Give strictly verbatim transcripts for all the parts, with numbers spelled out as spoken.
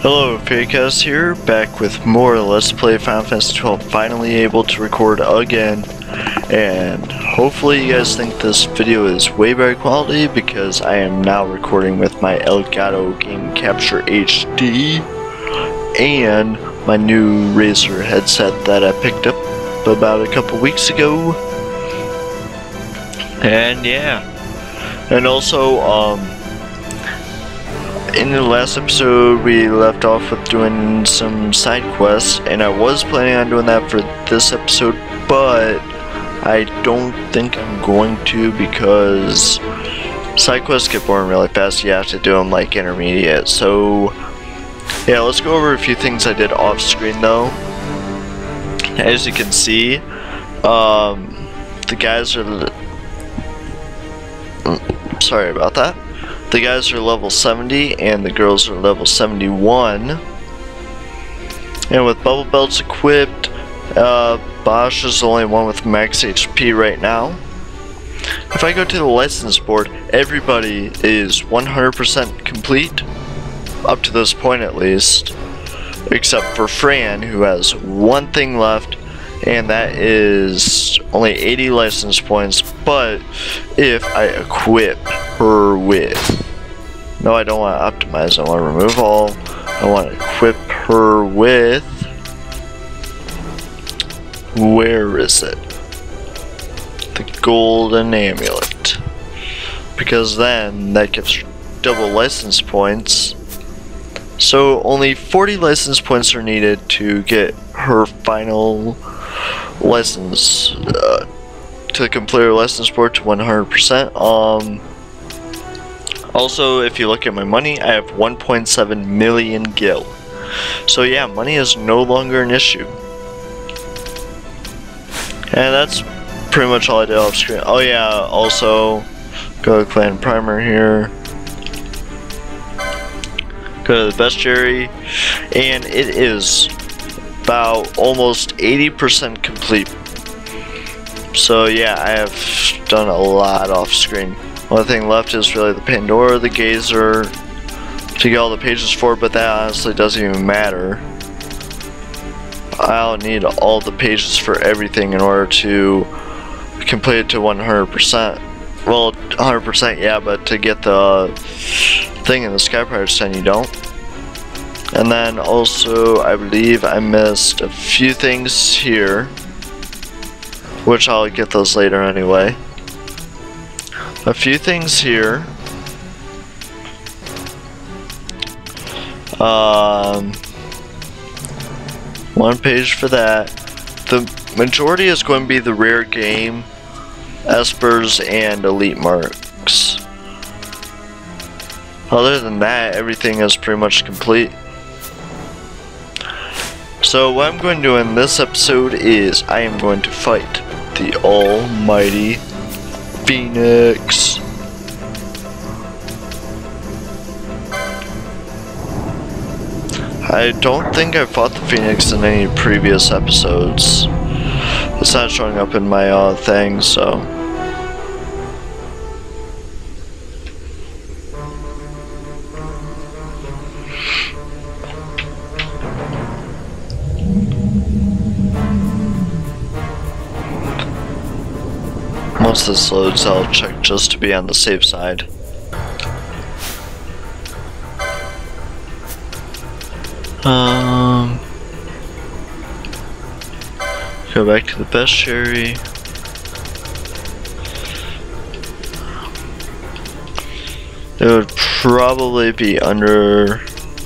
Hello, Fairycast here, back with more Let's Play Final Fantasy twelve, finally able to record again, and hopefully you guys think this video is way better quality because I am now recording with my Elgato Game Capture H D and my new Razer headset that I picked up about a couple weeks ago, and yeah, and also, um, in the last episode, we left off with doing some side quests, and I was planning on doing that for this episode, but I don't think I'm going to because side quests get boring really fast. You have to do them like intermediate. So, yeah, let's go over a few things I did off screen though. As you can see, um, the guys are. Sorry about that. The guys are level seventy and the girls are level seventy-one. And with bubble belts equipped, uh, Bosch is the only one with max H P right now. If I go to the license board, everybody is one hundred percent complete, up to this point at least, except for Fran, who has one thing left, and that is only eighty license points. But if I equip her with, no, I don't want to optimize, I want to remove all, I want to equip her with, where is it, the golden amulet, because then that gives her double license points. So only forty license points are needed to get her final license, uh, to complete her license board to one hundred percent. Um, also, if you look at my money, I have one point seven million gil. So yeah, money is no longer an issue. And that's pretty much all I did off screen. Oh yeah, also, go to Clan Primer here. Go to the bestiary, and it is about almost eighty percent complete. So yeah, I have done a lot off screen. Only thing left is really the Pandora, the Gazer, to get all the pages for, but that honestly doesn't even matter. I'll need all the pages for everything in order to complete it to one hundred percent. Well, one hundred percent yeah, but to get the thing in the Sky Pirates ten you don't. And then also, I believe I missed a few things here, which I'll get those later anyway. A few things here. Um, one page for that. The majority is going to be the rare game, Espers, and Elite Marks. Other than that, everything is pretty much complete. So what I'm going to do in this episode is I am going to fight the almighty Phoenix. I don't think I fought the Phoenix in any previous episodes. It's not showing up in my uh, thing, so. Once this loads, I'll check just to be on the safe side. Um, go back to the bestiary. It would probably be under.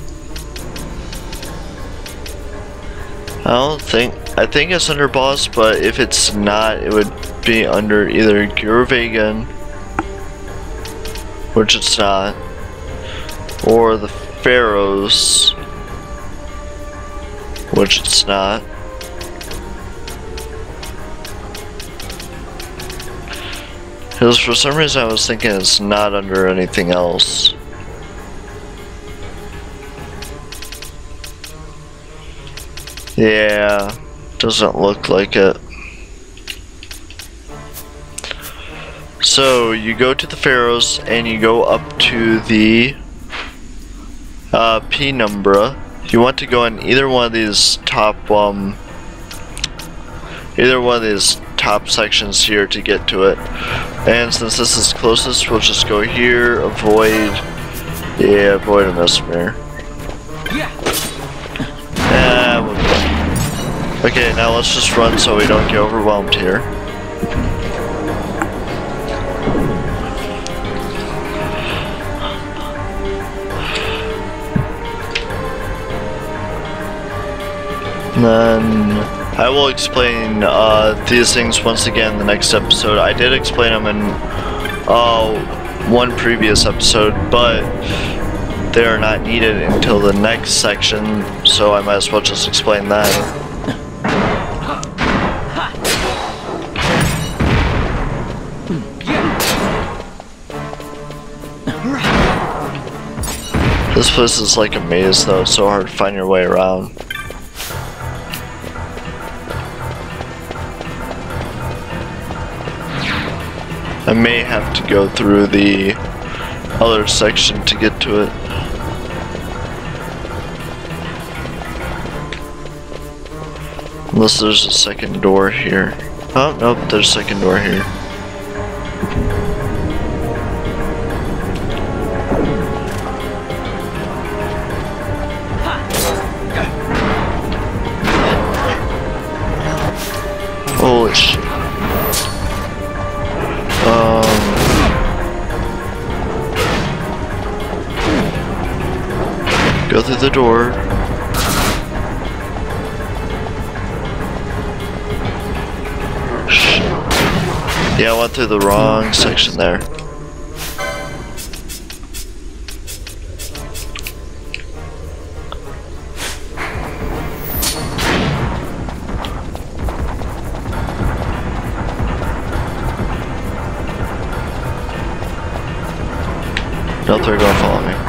I don't think. I think it's under boss, but if it's not, it would be under either Gurvagan, which it's not, or the Pharaohs, which it's not. Because for some reason I was thinking it's not under anything else. Yeah, doesn't look like it. So you go to the Pharaohs and you go up to the uh, Penumbra, You want to go in either one of these top, um, either one of these top sections here to get to it. And since this is closest, we'll just go here, avoid, yeah, avoid a mesmer. Yeah, we'll go. Okay, now let's just run so we don't get overwhelmed here. And then I will explain uh, these things once again in the next episode. I did explain them in uh, one previous episode, but they are not needed until the next section, so I might as well just explain that. This place is like a maze though, it's so hard to find your way around. I may have to go through the other section to get to it. Unless there's a second door here. Oh, nope, there's a second door here. Holy shit. Um, go through the door. Shit. Yeah, I went through the wrong section there. No, they're gonna follow me.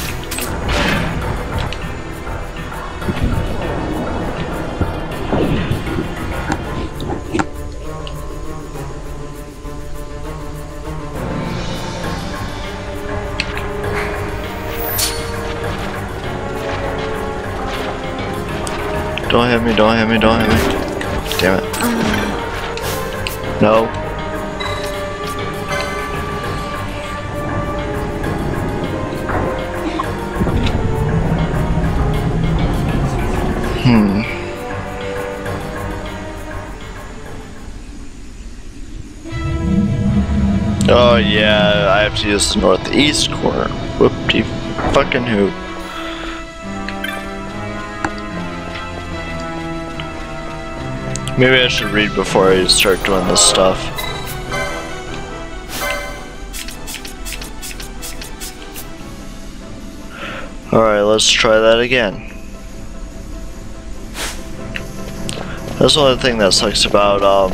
Don't hit me, don't hit me, don't hit me. Damn it. No. Hmm. Oh yeah, I have to use the northeast corner. Whoop-de fucking hoop. Maybe I should read before I start doing this stuff. Alright, let's try that again. That's the only thing that sucks about um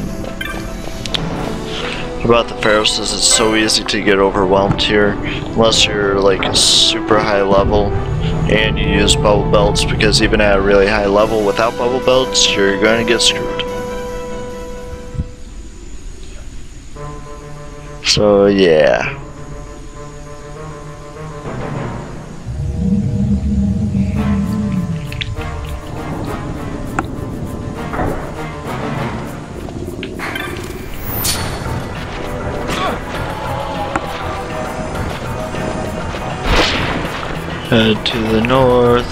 about the Pharos is it's so easy to get overwhelmed here unless you're like super high level and you use bubble belts, because even at a really high level without bubble belts you're going to get screwed. So yeah. Head to the north.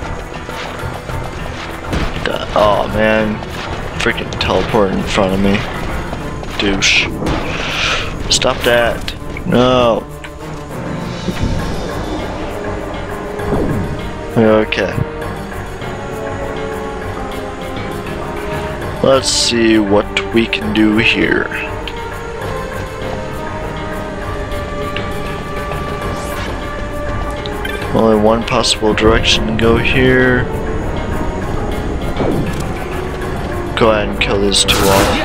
Oh man, freaking teleport in front of me. Douche. Stop that. No. Okay. Let's see what we can do here. Only one possible direction to go here. Go ahead and kill these two off.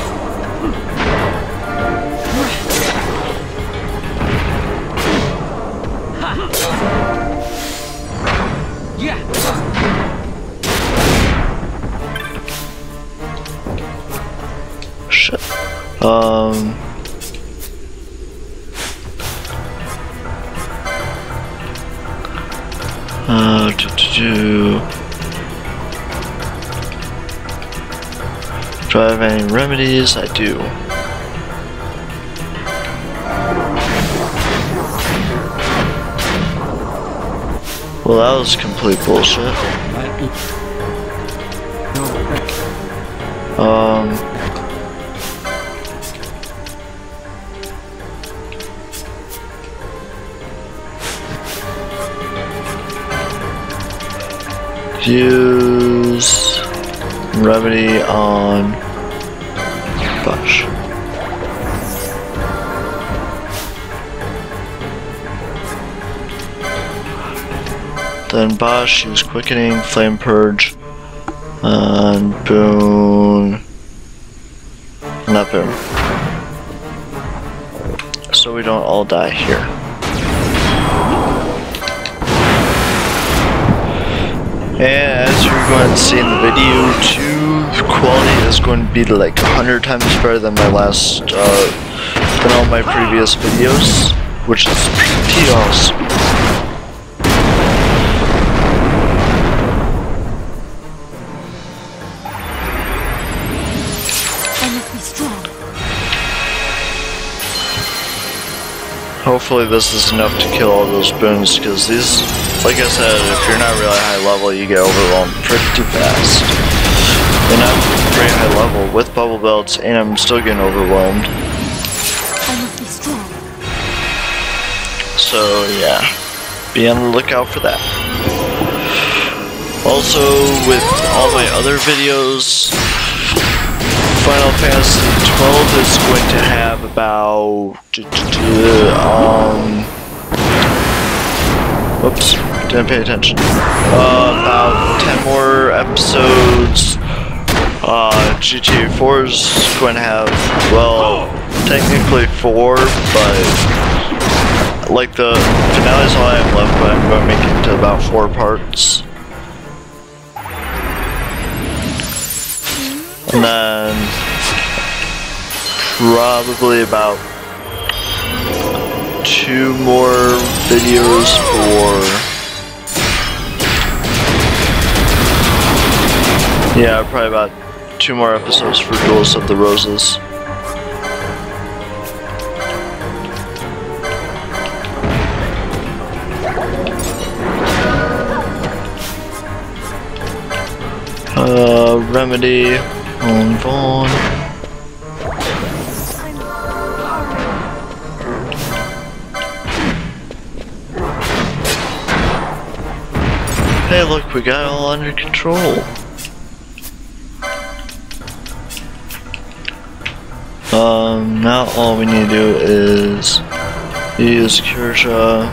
Shit. Um. Uh, do. Do I have any remedies? I do. Well, that was complete bullshit. Um. Use remedy on Bosch. Then Bosch, use quickening, flame purge, and boon. Not boon. So we don't all die here. And as you're going to see in the video, two quality is going to be like a hundred times better than my last, uh, than all my previous videos, which is pretty awesome. Hopefully this is enough to kill all those boons, because these, like I said, if you're not really high level, you get overwhelmed pretty fast. And I'm pretty high level with bubble belts, and I'm still getting overwhelmed. I must be strong. So yeah, be on the lookout for that. Also, with all my other videos, Final Fantasy twelve is going to have about, um, whoops, didn't pay attention, uh, about ten more episodes. uh, G T A four is going to have, well, technically four, but, like, the finale is all I have left, but I'm going to make it to about four parts. And then probably about two more videos for, yeah, probably about two more episodes for Duels of the Roses. Uh, Remedy. On Vaughn. Hey, look, we got it all under control. Um, now all we need to do is use Kirsha.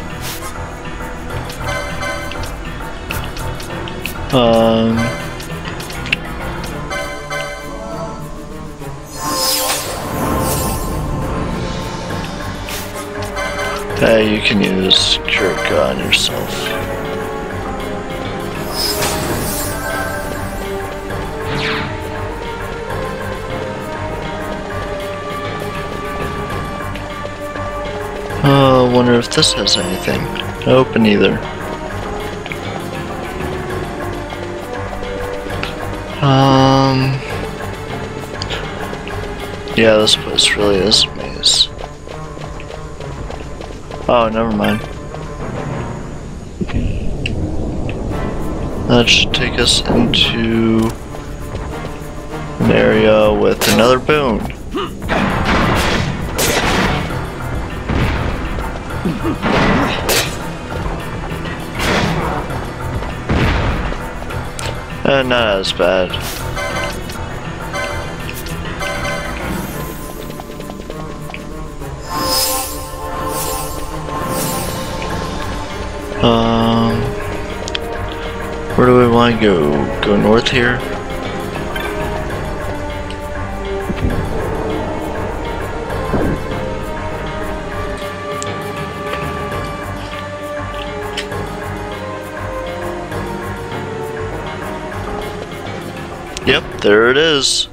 Um. Hey, you can use Kurika on yourself. Oh, I wonder if this has anything. Nope, neither. Um. Yeah, this place really is a maze. Oh, never mind. That should take us into an area with another boon. And not as bad. Um, where do we want to go? Go north here? Yep, there it is.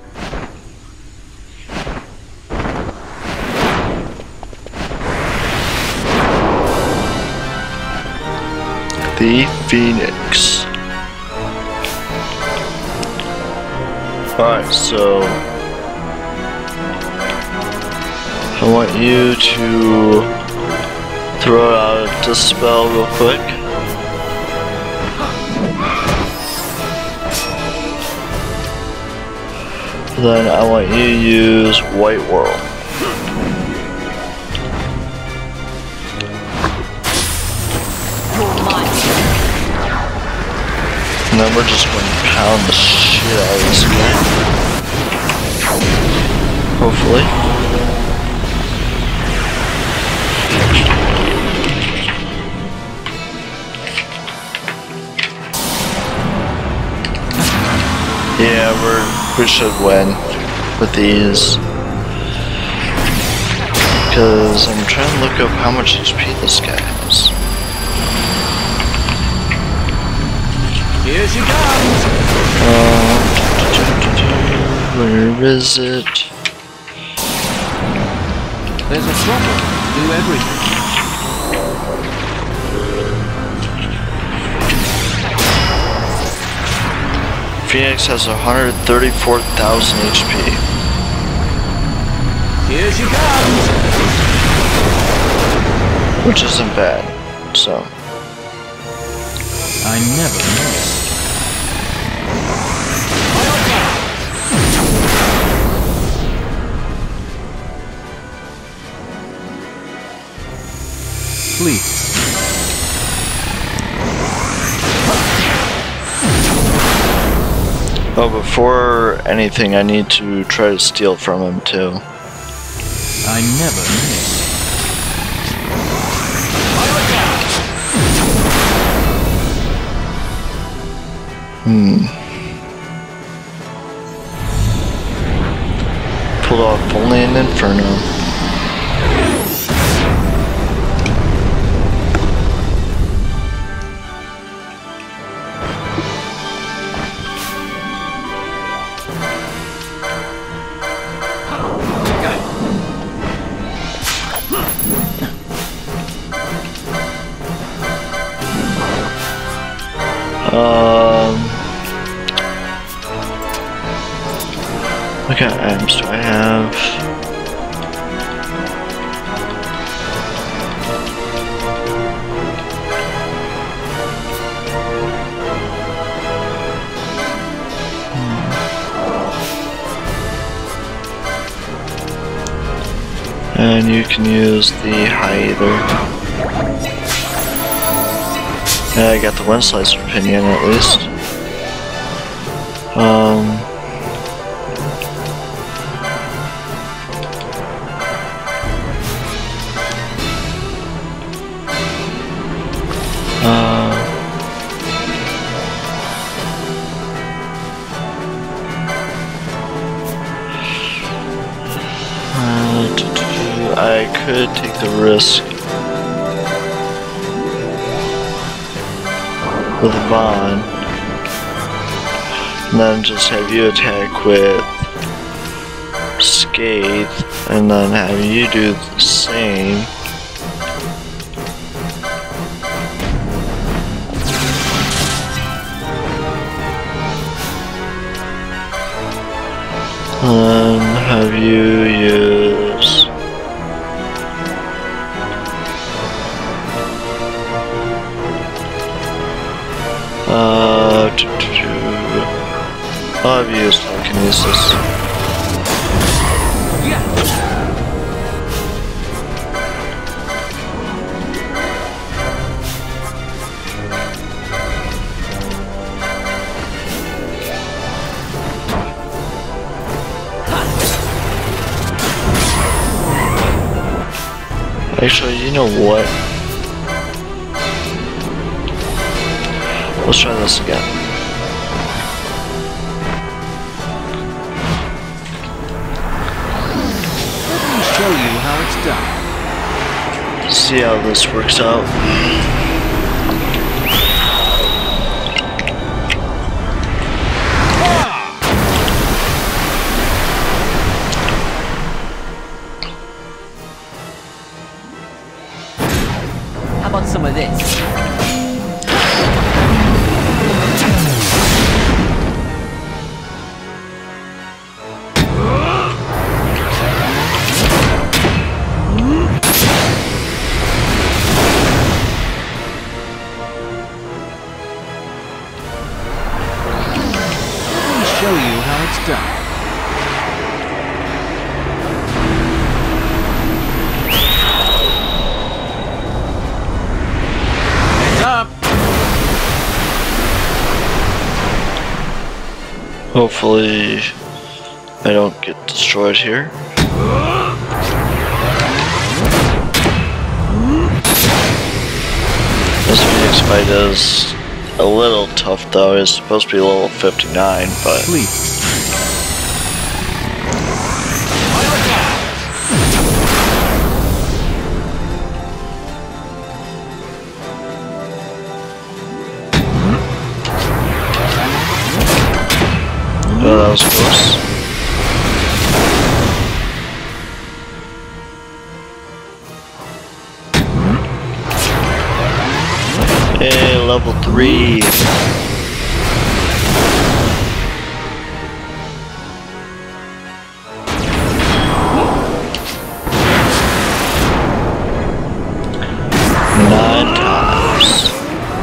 the Phoenix. Alright, so I want you to throw out a Dispel real quick. Then I want you to use White Whirl. And then we're just going to pound the shit out of this guy. Hopefully. Yeah, we're we should win with these. Because I'm trying to look up how much H P this guy has. Here she comes! Uh, where is it? There's a trouble. Do everything. Phoenix has one hundred thirty-four thousand H P. Here she comes! Which isn't bad, so. I never miss. Please. Oh, before anything, I need to try to steal from him too. I never miss. Hmm. Pulled off only an Inferno. Um, what kind of items do I have? Hmm. And you can use the Hyether. Yeah, I got the Wind Slicer Pinion at least. Um, uh, uh, I could take the risk with Vaughn, and then just have you attack with Scathe, and then have you do the same. And then have you use Uh, do, do, do. I'll have used telekinesis. Yeah. Actually, you know what? Let's try this again. Let me show you how it's done. See how this works out. How about some of this? Hopefully I don't get destroyed here. This Phoenix fight is a little tough though. It's supposed to be level fifty-nine, but Please. oh, that was close. Hey, level three. Nine times.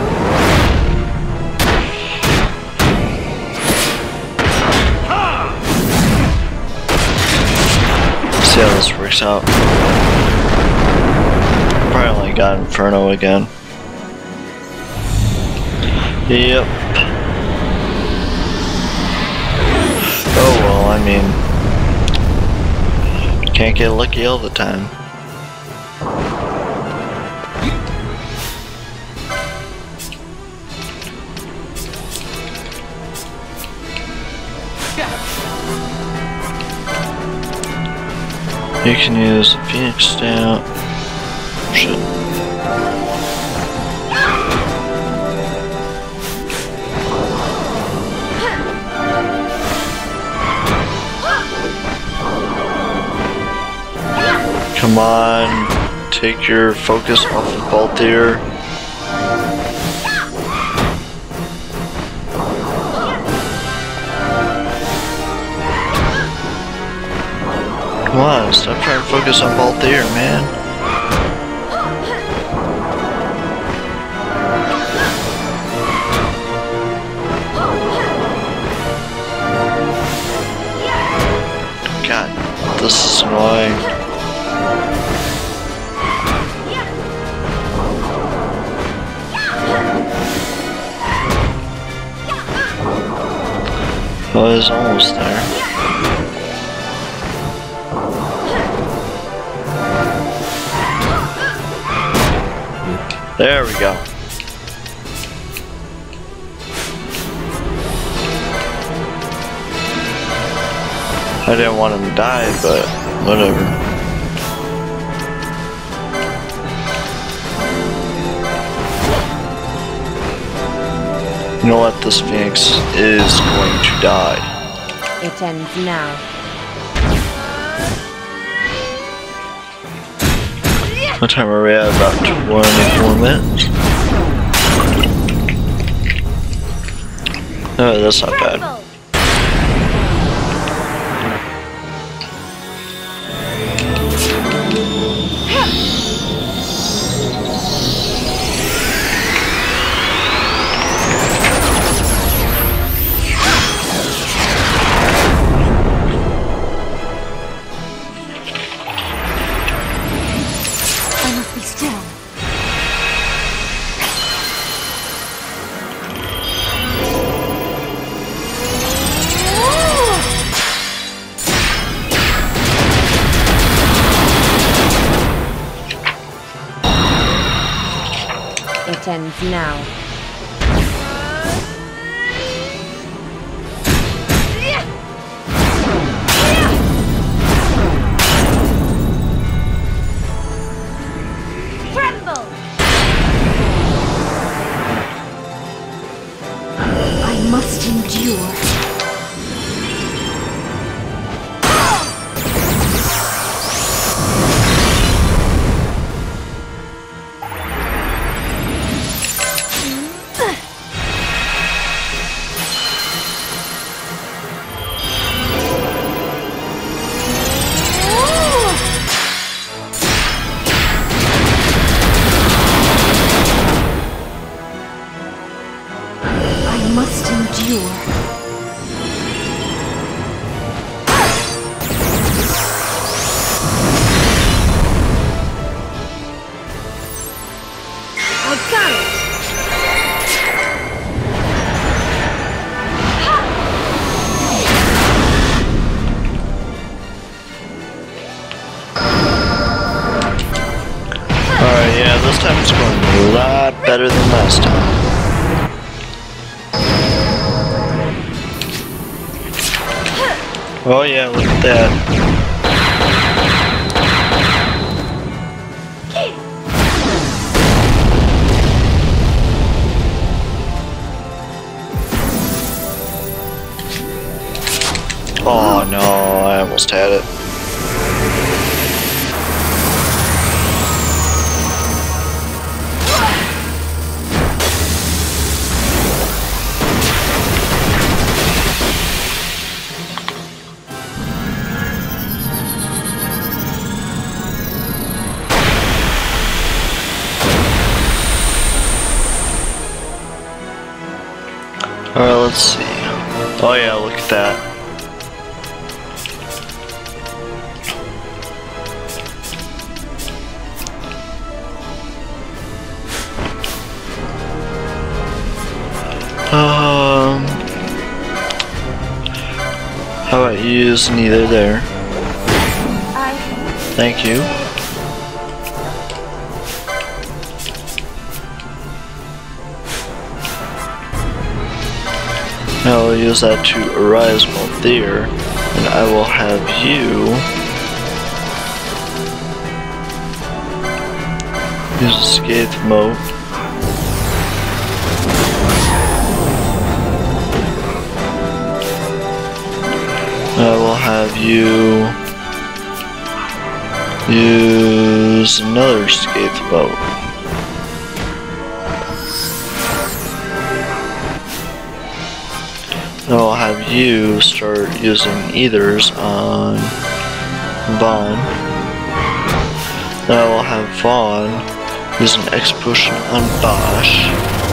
See how this works out. Apparently got Inferno again. Yep. Oh well, I mean, can't get lucky all the time. You can use the Phoenix stamp. Shit. Come on, take your focus off of Balthier. Come on, stop trying to focus on Balthier, man. God, this is annoying. Oh, it's almost there. There we go. I didn't want him to die, but whatever. You know what? This Phoenix is going to die. It ends now. What time are we at? About twenty-four minutes. Oh, that's not bad. It ends now. Tremble! I must endure. this time it's going a lot better than last time. Oh yeah, look at that. Oh no, I almost had it. Alright, let's see. Oh yeah, look at that. Um, how about you use neither there? I... Thank you. I will use that to arise while there, and I will have you use a Scathe Mote. I will have you use another Scathe Mote. I will have you start using ethers on Vaughn. Then I will have Vaughn use an X potion on Bosch.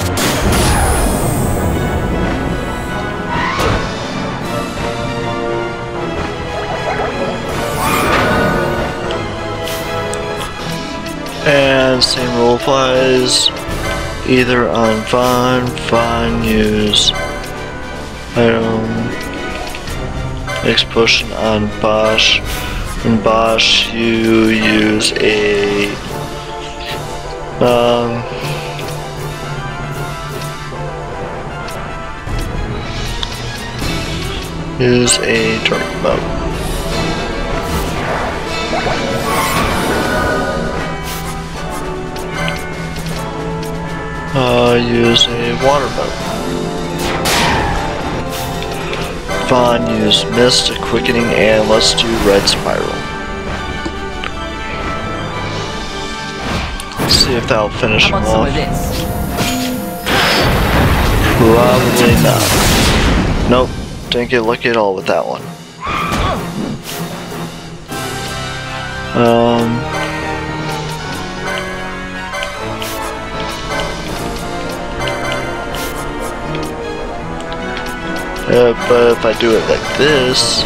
And same rule applies either on Vaughn, Vaughn use item X potion on Bosch, and Bosch you use a um use a dark mode. Uh, use a water mode. Vaughn use Mist, a Quickening, and let's do Red Spiral. Let's see if that'll finish him off. Probably not. Nope, didn't get lucky at all with that one. Um... Uh, but if I do it like this,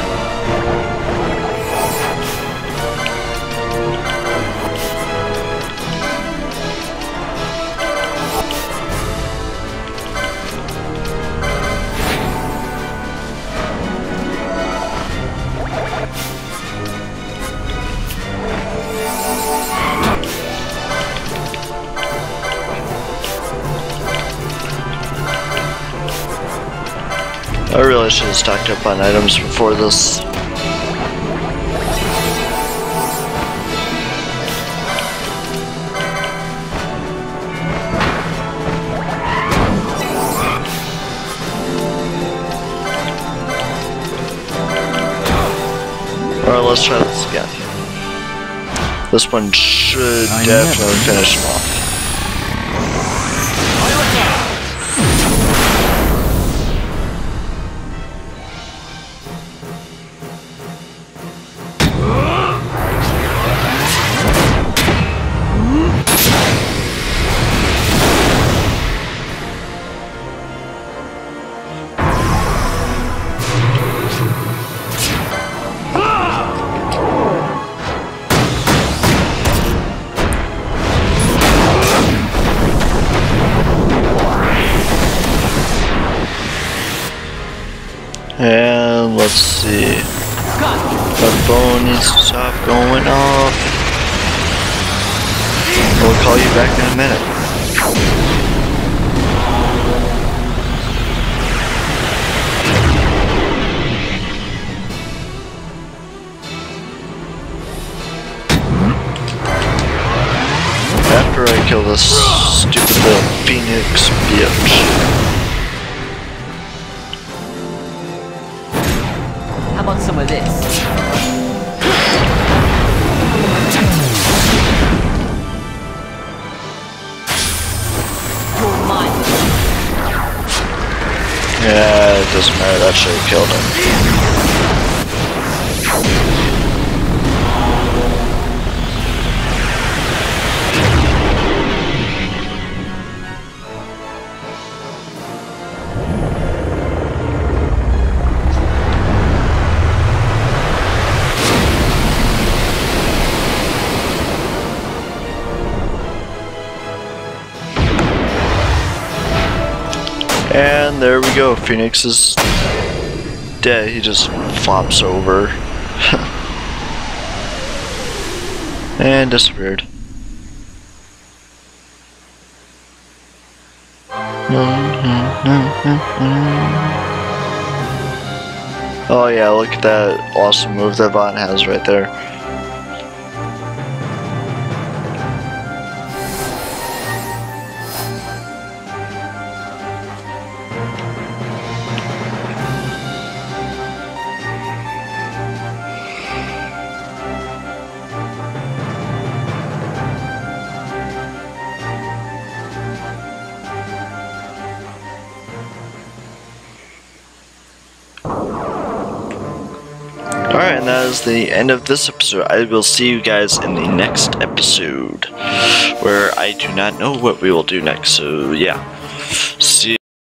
I really should have stocked up on items before this. Alright, let's try this again. This one should I definitely never finish him off. And let's see. That bone needs to stop going off. We'll call you back in a minute. After I kill this stupid little Phoenix bitch. How about some of this? You're mine. Yeah, it doesn't matter, that should have killed him. And there we go, Phoenix is dead, he just flops over. And disappeared. Oh yeah, look at that awesome move that Vaughn has right there. Alright, and that is the end of this episode. I will see you guys in the next episode, where I do not know what we will do next, so yeah. See